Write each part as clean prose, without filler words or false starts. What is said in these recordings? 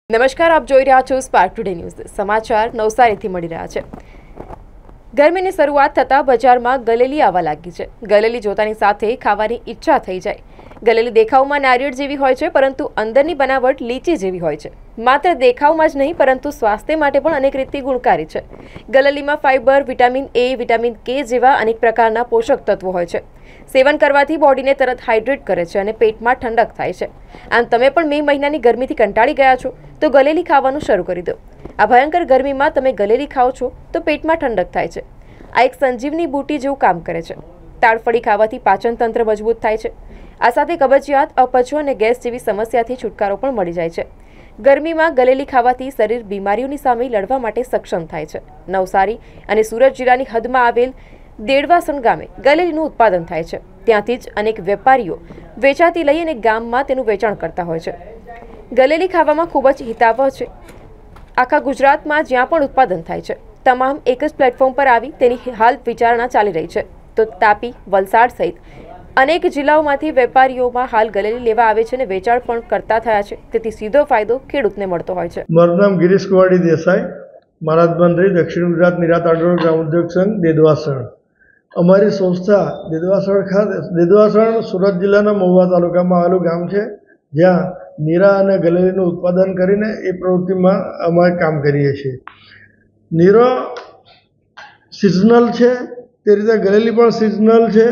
નમસ્કાર, આપ જોઈ રહ્યા છો સ્પાર્ક ટુડે ન્યૂઝ. સમાચાર નવસારીથી મળી રહ્યા છે. ગરમીની શરૂઆત થતાં બજારમાં ગલેલી આવવા લાગી છે. ગલેલી જોતાની સાથે ખાવાની ઈચ્છા થઈ જાય. ગલેલી દેખાવમાં નારિયેળ જેવી હોય છે, પરંતુ અંદરની બનાવટ લીચી જેવી હોય છે. માત્ર દેખાવમાં જ નહીં, પરંતુ સ્વાસ્થ્ય માટે પણ અનેક રીતે ગુણકારી છે. ગલેલીમાં fibre, vitamin A, vitamin K જેવા અનેક પ્રકારના પોષક તત્વો હોય છે. સેવન કરવાથી બોડીને તરત હાઇડ્રેટ કરે છે અને પેટમાં ઠંડક થાય છે. આમ તમે પણ મે મહિનાની ગરમીથી કંટાળી ગયા છો તો ગલેલી ખાવાનું શરૂ કરી દો. આ ભયંકર ગરમીમાં તમે ગલેલી ખાઓ છો તો પેટમાં ઠંડક થાય છે. આ એક સંજીવની બુટી જેવું કામ કરે છે. તાડફળી ખાવાથી પાચન તંત્ર મજબૂત થાય છે. આ સાથે કબજિયાત, અપચો અને ગેસ જેવી સમસ્યાથી છુટકારો પણ મળી જાય છે. ગરમીમાં ગલેલી ખાવાથી શરીર બીમારીઓની સામે લડવા માટે સક્ષમ થાય છે. નવસારી અને સુરત જિલ્લાની હદમાં આવેલ દેડવાસણ ગામે ગલેલીનું ઉત્પાદન થાય છે. ત્યાંથી જ અનેક વેપારીઓ વેચાતી લઈ અને ગામમાં તેનું વેચાણ કરતા હોય છે. ગલેલી ખાવામાં ખૂબ જ હિતાવહ છે. આખા ગુજરાતમાં જ્યાં પણ ઉત્પાદન થાય છે, તમામ એક જ પ્લેટફોર્મ પર આવી તેની હાલ વિચારણા ચાલી રહી છે. તો તાપી, વલસાડ સહિત અનેક જિલ્લાઓમાંથી વેપારીઓમાં હાલ ગલેલી લેવા આવે છે અને વેચાણ પણ કરતા થયા છે. તેથી સીધો ફાયદો ખેડૂતને મળતો હોય છે. મારું નામ ગિરીશ કુવાડી દેસાઈ, મહારાજ મંત્રી, દક્ષિણ ગુજરાત નિરાત આડોળ ગ્રામ ઉદ્યોગ સંઘ, દેદવાસણ. અમારી સંસ્થા દેદવાસણ સુરત જિલ્લાના મહુવા તાલુકામાં આવેલું ગામ છે, જ્યાં નીરા અને ગલેલીનું ઉત્પાદન કરીને એ પ્રવૃત્તિમાં અમે કામ કરીએ છીએ. નીરો સિઝનલ છે, તે રીતે ગલેલી પણ સિઝનલ છે.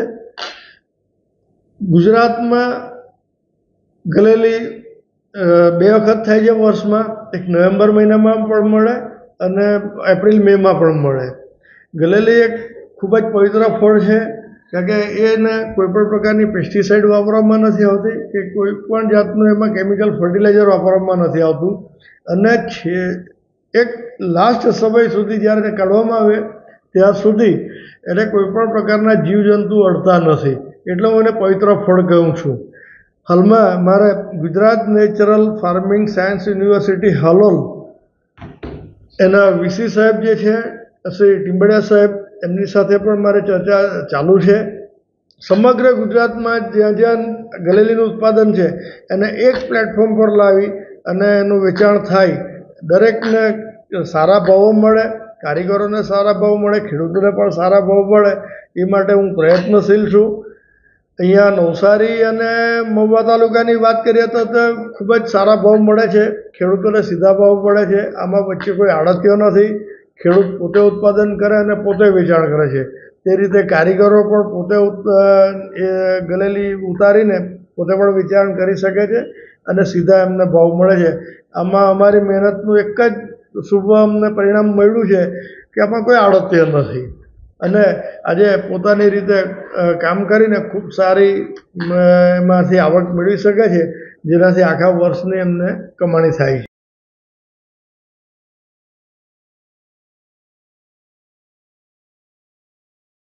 ગુજરાતમાં ગલેલી બે વખત થાય છે વર્ષમાં. એક નવેમ્બર મહિનામાં પણ મળે અને એપ્રિલ મેમાં પણ મળે. ગલેલી એક ખૂબ જ પવિત્ર ફળ છે, કારણ કે એને કોઈપણ પ્રકારની પેસ્ટિસાઇડ વાપરવામાં નથી આવતી કે કોઈ પણ જાતનું એમાં કેમિકલ ફર્ટિલાઇઝર વાપરવામાં નથી આવતું. અને એક લાસ્ટ સમય સુધી જ્યારે એને કાઢવામાં આવે ત્યાં સુધી એને કોઈપણ પ્રકારના જીવજંતુ અડતા નથી. એટલે હું એને પવિત્ર ફળ કહું છું. હાલમાં મારે Gujarat natural farming science university Halol એના વીસી સાહેબ જે છે, શ્રી ટીમ્બડિયા સાહેબ, એમની સાથે પણ મારે ચર્ચા ચાલુ છે. સમગ્ર ગુજરાતમાં જ્યાં જ્યાં ગલેલીનું ઉત્પાદન છે એને એક પ્લેટફોર્મ પર લાવી અને એનું વેચાણ થાય, દરેકને સારા ભાવો મળે, કારીગરોને સારા ભાવ મળે, ખેડૂતોને પણ સારા ભાવ મળે, એ માટે હું પ્રયત્નશીલ છું. અહીંયા નવસારી અને મહુવા તાલુકાની વાત કરીએ તો ખૂબ જ સારા ભાવ મળે છે. ખેડૂતોને સીધા ભાવ મળે છે. આમાં વચ્ચે કોઈ આડતીઓ નથી. ખેડૂત પોતે ઉત્પાદન કરે અને પોતે વેચાણ કરે છે. તે રીતે કારીગરો પણ પોતે ગલેલી ઉતારીને પોતે પણ વેચાણ કરી શકે છે અને સીધા એમને ભાવ મળે છે. આમાં અમારી મહેનતનું એક જ શુભ અમને પરિણામ મળ્યું છે કે આમાં કોઈ આડત્ય નથી અને આજે પોતાની રીતે કામ કરીને ખૂબ સારી એમાંથી આવક મેળવી શકે છે, જેનાથી આખા વર્ષની એમને કમાણી થાય છે.